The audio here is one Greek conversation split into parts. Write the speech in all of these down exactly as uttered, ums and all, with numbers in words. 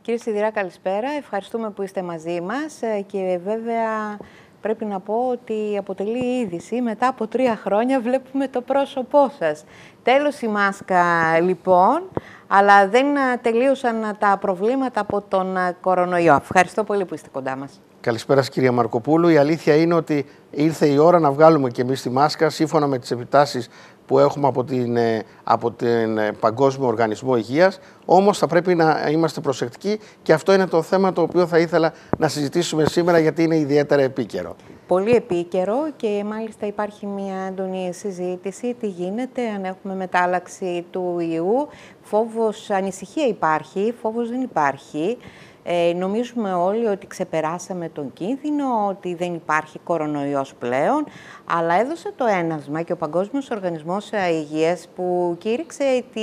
Κύριε Σιδηρά, καλησπέρα. Ευχαριστούμε που είστε μαζί μας και βέβαια πρέπει να πω ότι αποτελεί είδηση. Μετά από τρία χρόνια βλέπουμε το πρόσωπό σας. Τέλος η μάσκα λοιπόν, αλλά δεν τελείωσαν τα προβλήματα από τον κορονοϊό. Ευχαριστώ πολύ που είστε κοντά μας. Καλησπέρα σας, κυρία Μαρκοπούλου. Η αλήθεια είναι ότι ήρθε η ώρα να βγάλουμε και εμείς τη μάσκα σύμφωνα με τις επιτάσεις που έχουμε από την, από την Παγκόσμιο Οργανισμό Υγείας. Όμως θα πρέπει να είμαστε προσεκτικοί και αυτό είναι το θέμα το οποίο θα ήθελα να συζητήσουμε σήμερα, γιατί είναι ιδιαίτερα επίκαιρο. Πολύ επίκαιρο και μάλιστα υπάρχει μια έντονη συζήτηση. Τι γίνεται, αν έχουμε μετάλλαξη του ιού. Φόβος, ανησυχία υπάρχει, φόβος δεν υπάρχει. Ε, νομίζουμε όλοι ότι ξεπεράσαμε τον κίνδυνο, ότι δεν υπάρχει κορονοϊός πλέον, αλλά έδωσε το έναυσμα και ο Παγκόσμιος Οργανισμός Υγείας που κήρυξε τη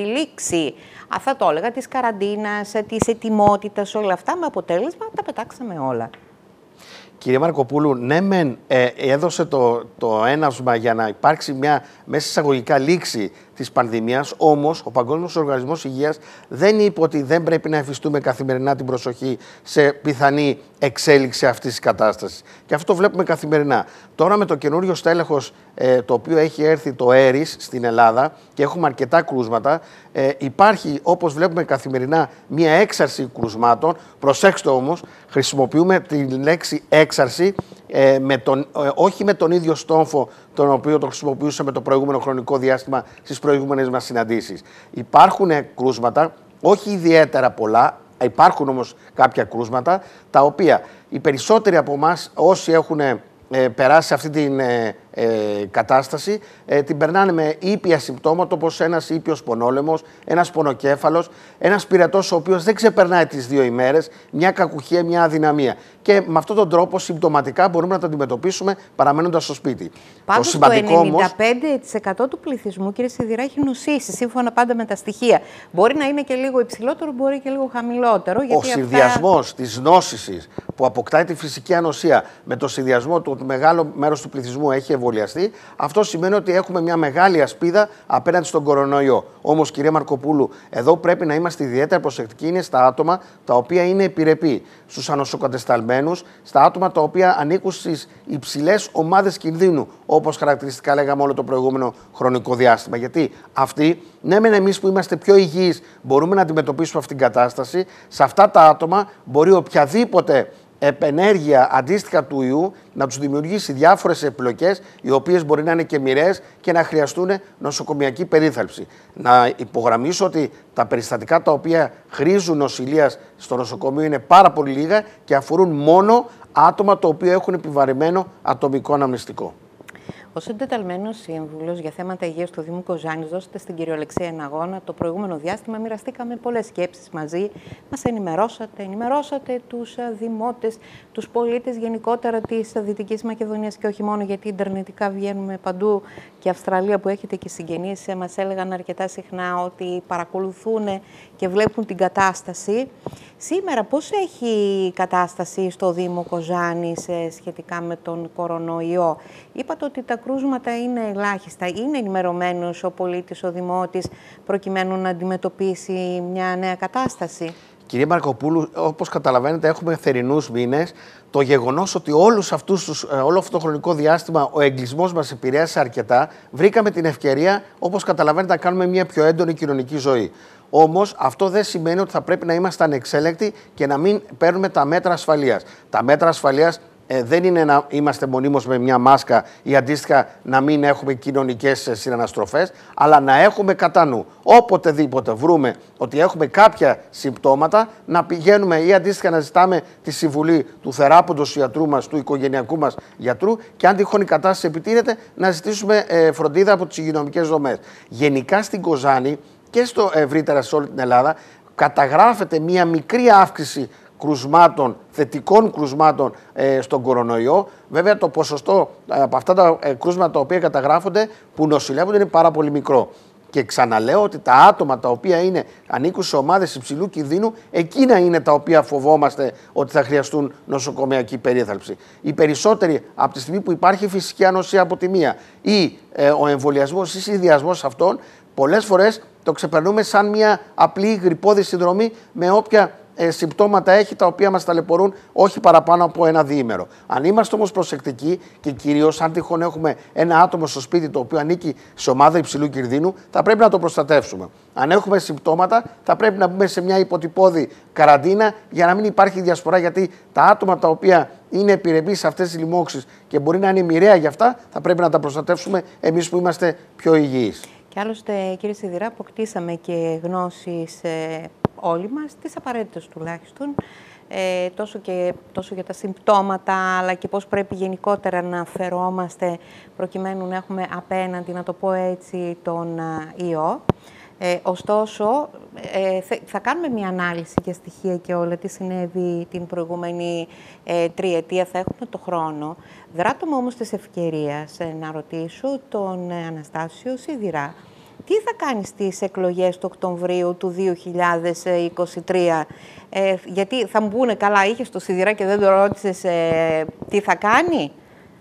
λήξη, αυτά το έλεγα, της καραντίνας, της ετοιμότητας, όλα αυτά, με αποτέλεσμα τα πετάξαμε όλα. Κύριε Μαρκοπούλου, ναι μεν ε, έδωσε το, το έναυσμα για να υπάρξει μια μέσα εισαγωγικά λήξη της πανδημίας, όμως ο Παγκόσμιος Οργανισμός Υγείας δεν είπε ότι δεν πρέπει να εφιστούμε καθημερινά την προσοχή σε πιθανή εξέλιξη αυτής της κατάστασης. Και αυτό βλέπουμε καθημερινά. Τώρα με το καινούριο στέλεχος ε, το οποίο έχει έρθει το Έρις στην Ελλάδα και έχουμε αρκετά κρούσματα, ε, υπάρχει όπως βλέπουμε καθημερινά μια έξαρση κρουσμάτων. Προσέξτε όμως, χρησιμοποιούμε τη λέξη έξαρση ε, με τον, ε, όχι με τον ίδιο στόμφο τον οποίο το χρησιμοποιούσαμε το προηγούμενο χρονικό διάστημα στις προηγούμενες μας συναντήσεις. Υπάρχουν κρούσματα, όχι ιδιαίτερα πολλά, υπάρχουν όμως κάποια κρούσματα, τα οποία οι περισσότεροι από εμάς, όσοι έχουν ε, περάσει αυτή την ε, ε, κατάσταση, ε, την περνάνε με ήπια συμπτώματα, όπως ένας ήπιος πονόλεμος, ένας πονοκέφαλος, ένας πυρετός ο οποίος δεν ξεπερνάει τις δύο ημέρες, μια κακουχία, μια αδυναμία. Και με αυτόν τον τρόπο συμπτωματικά μπορούμε να το αντιμετωπίσουμε παραμένοντας στο σπίτι. Πάντως το, το ενενήντα πέντε τοις εκατό του πληθυσμού, κύριε Σιδηρά, έχει νοσήσει, σύμφωνα πάντα με τα στοιχεία. Μπορεί να είναι και λίγο υψηλότερο, μπορεί και λίγο χαμηλότερο. Γιατί ο συνδυασμός αυτά... της νόσησης που αποκτάει τη φυσική ανοσία με το συνδυασμό του ότι μεγάλο μέρος του πληθυσμού έχει εμβολιαστεί, αυτό σημαίνει ότι έχουμε μια μεγάλη ασπίδα απέναντι στον κορονοϊό. Όμως, κυρία Μαρκοπούλου, εδώ πρέπει να είμαστε ιδιαίτερα προσεκτικοί. Είναι στα άτομα τα οποία είναι επιρρεπή, στους ανοσοκατεσταλμένους, στα άτομα τα οποία ανήκουν στις υψηλές ομάδες κινδύνου, όπως χαρακτηριστικά λέγαμε όλο το προηγούμενο χρονικό διάστημα. Γιατί αυτοί, ναι, μεν εμείς που είμαστε πιο υγιείς μπορούμε να αντιμετωπίσουμε αυτήν την κατάσταση, σε αυτά τα άτομα μπορεί οποιαδήποτε επενέργεια αντίστοιχα του ιού να τους δημιουργήσει διάφορες επιπλοκές, οι οποίες μπορεί να είναι και μοιραίες και να χρειαστούν νοσοκομιακή περίθαλψη. Να υπογραμμίσω ότι τα περιστατικά τα οποία χρήζουν νοσηλείας στο νοσοκομείο είναι πάρα πολύ λίγα και αφορούν μόνο άτομα τα οποία έχουν επιβαρημένο ατομικό αναμνηστικό. Ως εντεταλμένος σύμβουλος για θέματα υγείας του Δήμου Κοζάνης, δώσετε στην κυριολεξία ένα αγώνα. Το προηγούμενο διάστημα μοιραστήκαμε πολλές σκέψεις μαζί. Μας ενημερώσατε, ενημερώσατε τους δημότες, τους πολίτες γενικότερα της Δυτικής Μακεδονίας και όχι μόνο, γιατί ιντερνετικά βγαίνουμε παντού. Και η Αυστραλία που έχετε και συγγενείς μας έλεγαν αρκετά συχνά ότι παρακολουθούν και βλέπουν την κατάσταση. Σήμερα πώς έχει η κατάσταση στο Δήμο Κοζάνης σχετικά με τον κορονοϊό? Είπατε ότι τα κρούσματα είναι ελάχιστα. Είναι ενημερωμένος ο πολίτης, ο δημότης, προκειμένου να αντιμετωπίσει μια νέα κατάσταση? Κυρία Μαρκοπούλου, όπως καταλαβαίνετε, έχουμε θερινούς μήνες. Το γεγονός ότι όλους αυτούς τους, όλο αυτό το χρονικό διάστημα ο εγκλισμός μας επηρέασε αρκετά, βρήκαμε την ευκαιρία, όπως καταλαβαίνετε, να κάνουμε μια πιο έντονη κοινωνική ζωή. Όμως αυτό δεν σημαίνει ότι θα πρέπει να είμαστε ανεξέλεγκτοι και να μην παίρνουμε τα μέτρα ασφαλείας. Τα μέτρα ασφαλείας ε, δεν είναι να είμαστε μονίμως με μια μάσκα ή αντίστοιχα να μην έχουμε κοινωνικές συναναστροφές, αλλά να έχουμε κατά νου οποτεδήποτε βρούμε ότι έχουμε κάποια συμπτώματα, να πηγαίνουμε ή αντίστοιχα να ζητάμε τη συμβουλή του θεράποντος ιατρού μας, του οικογενειακού μας γιατρού, και αν τυχόν η κατάσταση επιτείνεται, να ζητήσουμε ε, φροντίδα από τις υγειονομικές δομές. Γενικά στην Κοζάνη και στο ευρύτερα σε όλη την Ελλάδα καταγράφεται μία μικρή αύξηση κρουσμάτων, θετικών κρουσμάτων ε, στον κορονοϊό. Βέβαια το ποσοστό ε, από αυτά τα ε, κρούσματα τα οποία καταγράφονται που νοσηλεύονται είναι πάρα πολύ μικρό. Και ξαναλέω ότι τα άτομα τα οποία είναι, ανήκουν σε ομάδες υψηλού κινδύνου, εκείνα είναι τα οποία φοβόμαστε ότι θα χρειαστούν νοσοκομιακή περίθαλψη. Οι περισσότεροι από τη στιγμή που υπάρχει φυσική ανοσία από τη μία ή ε, ο εμβολιασμός ή συνδυασμός αυτών, πολλές φορές το ξεπερνούμε σαν μια απλή γρυπώδη συνδρομή με όποια ε, συμπτώματα έχει τα οποία μας ταλαιπωρούν όχι παραπάνω από ένα διήμερο. Αν είμαστε όμως προσεκτικοί και κυρίως αν τυχόν έχουμε ένα άτομο στο σπίτι το οποίο ανήκει σε ομάδα υψηλού κινδύνου, θα πρέπει να το προστατεύσουμε. Αν έχουμε συμπτώματα, θα πρέπει να μπούμε σε μια υποτυπώδη καραντίνα για να μην υπάρχει διασπορά. Γιατί τα άτομα τα οποία είναι επιρρεπείς σε αυτές τις λοιμώξεις και μπορεί να είναι μοιραία για αυτά, θα πρέπει να τα προστατεύσουμε εμείς που είμαστε πιο υγιείς. Και άλλωστε, κύριε Σιδηρά, αποκτήσαμε και γνώσεις ε, όλοι μας, τις απαραίτητες τουλάχιστον, ε, τόσο, και, τόσο για τα συμπτώματα, αλλά και πώς πρέπει γενικότερα να φερόμαστε προκειμένου να έχουμε απέναντι, να το πω έτσι, τον ε, ιό. Ε, ωστόσο, ε, θα κάνουμε μια ανάλυση για στοιχεία και όλα τι συνέβη την προηγούμενη ε, τριετία, θα έχουμε το χρόνο. Δράτω όμως της ευκαιρίας ε, να ρωτήσω τον ε, Αναστάσιο Σιδηρά, τι θα κάνει στις εκλογές του Οκτωβρίου του δύο χιλιάδες είκοσι τρία, ε, γιατί θα μου πούνε καλά, είχες το Σιδηρά και δεν το ρώτησες ε, τι θα κάνει.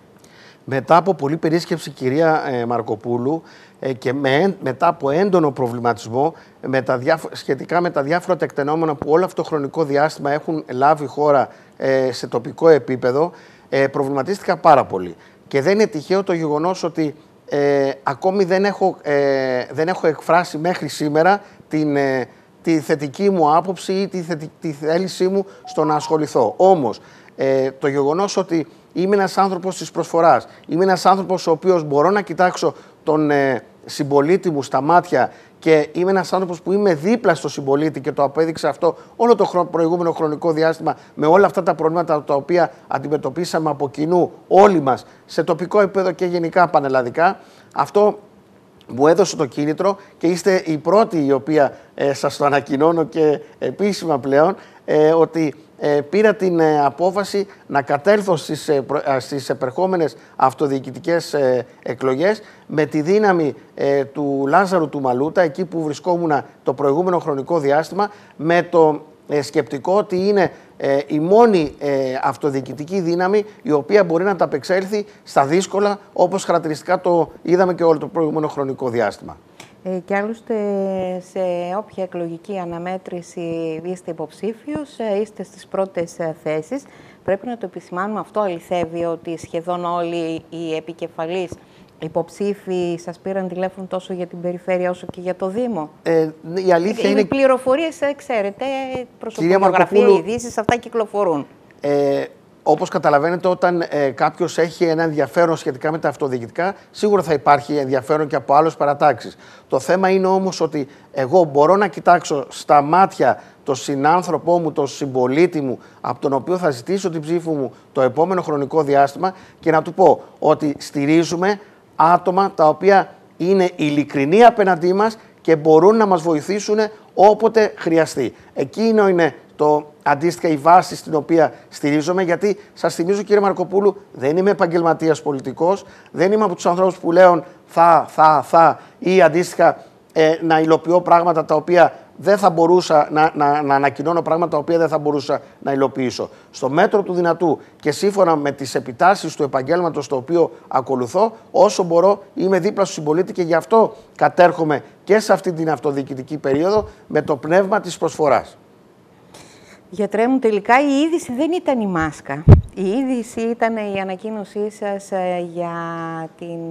Μετά από πολλή περίσκεψη, κυρία ε, Μαρκοπούλου, ε, και με, μετά από έντονο προβληματισμό με τα διάφο- σχετικά με τα διάφορα τεκτενόμενα που όλο αυτό το χρονικό διάστημα έχουν λάβει χώρα ε, σε τοπικό επίπεδο, ε, προβληματίστηκα πάρα πολύ. Και δεν είναι τυχαίο το γεγονός ότι ε, ακόμη δεν έχω, ε, δεν έχω εκφράσει μέχρι σήμερα την, ε, τη θετική μου άποψη ή τη, θετι, τη θέλησή μου στο να ασχοληθώ. Όμως, ε, το γεγονός ότι είμαι ένας άνθρωπος της προσφοράς, είμαι ένας άνθρωπος ο οποίος μπορώ να κοιτάξω τον ε, συμπολίτη μου στα μάτια και είμαι ένας άνθρωπος που είμαι δίπλα στο συμπολίτη και το απέδειξε αυτό όλο το χρο... προηγούμενο χρονικό διάστημα με όλα αυτά τα προβλήματα τα οποία αντιμετωπίσαμε από κοινού όλοι μας σε τοπικό επίπεδο και γενικά πανελλαδικά. Αυτό μου έδωσε το κίνητρο και είστε η πρώτη η οποία ε, σας το ανακοινώνω και επίσημα πλέον ε, ότι ε, πήρα την ε, απόφαση να κατέλθω στις, ε, προ, ε, στις επερχόμενες αυτοδιοικητικές ε, εκλογές με τη δύναμη ε, του Λάζαρου του Μαλούτα, εκεί που βρισκόμουν το προηγούμενο χρονικό διάστημα, με το ε, σκεπτικό ότι είναι ε, η μόνη ε, αυτοδιοικητική δύναμη η οποία μπορεί να ανταπεξέλθει στα δύσκολα, όπως χαρακτηριστικά το είδαμε και όλο το προηγούμενο χρονικό διάστημα. Ε, και άλλωστε σε όποια εκλογική αναμέτρηση είστε υποψήφιος, είστε στις πρώτες θέσεις. Πρέπει να το επισημάνουμε, αυτό αληθεύει ότι σχεδόν όλοι οι επικεφαλείς υποψήφοι σας πήραν τηλέφωνο τόσο για την περιφέρεια όσο και για το Δήμο. Ε, η αλήθεια οι είναι... Οι πληροφορίες, ξέρετε, προσωπικογραφία, ειδήσεις, αυτά κυκλοφορούν. Ε, Όπως καταλαβαίνετε, όταν ε, κάποιος έχει ένα ενδιαφέρον σχετικά με τα αυτοδιοικητικά, σίγουρα θα υπάρχει ενδιαφέρον και από άλλες παρατάξεις. Το θέμα είναι όμως ότι εγώ μπορώ να κοιτάξω στα μάτια τον συνάνθρωπό μου, τον συμπολίτη μου, από τον οποίο θα ζητήσω την ψήφο μου το επόμενο χρονικό διάστημα και να του πω ότι στηρίζουμε άτομα τα οποία είναι ειλικρινοί απέναντί μας και μπορούν να μας βοηθήσουν όποτε χρειαστεί. Εκείνο είναι το αντίστοιχα η βάση στην οποία στηρίζομαι, γιατί σας θυμίζω, κύριε Μαρκοπούλου, δεν είμαι επαγγελματίας πολιτικός, δεν είμαι από τους ανθρώπους που λέουν θα, θα, θα ή αντίστοιχα ε, να υλοποιώ πράγματα τα οποία δεν θα μπορούσα να, να, να ανακοινώνω πράγματα τα οποία δεν θα μπορούσα να υλοποιήσω. Στο μέτρο του δυνατού και σύμφωνα με τις επιτάσεις του επαγγέλματος το οποίο ακολουθώ, όσο μπορώ είμαι δίπλα στους συμπολίτη και γι' αυτό κατέρχομαι και σε αυτή την αυτοδιοικητική περίοδο με το πνεύμα της προσφοράς. Γιατρέ μου, τελικά η είδηση δεν ήταν η μάσκα. Η είδηση ήταν η ανακοίνωσή σας για την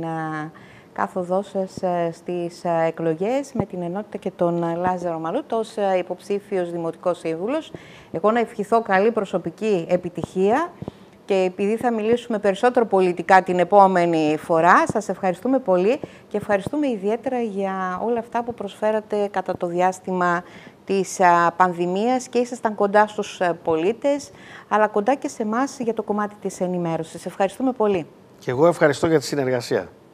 κάθοδό σας στις εκλογές με την ενότητα και τον Λάζαρο Μαλούτα ως υποψήφιος δημοτικός σύμβουλος. Εγώ να ευχηθώ καλή προσωπική επιτυχία και επειδή θα μιλήσουμε περισσότερο πολιτικά την επόμενη φορά, σας ευχαριστούμε πολύ και ευχαριστούμε ιδιαίτερα για όλα αυτά που προσφέρατε κατά το διάστημα της πανδημίας και ήσασταν κοντά στους πολίτες, αλλά κοντά και σε εμάς για το κομμάτι της ενημέρωσης. Ευχαριστούμε πολύ. Και εγώ ευχαριστώ για τη συνεργασία.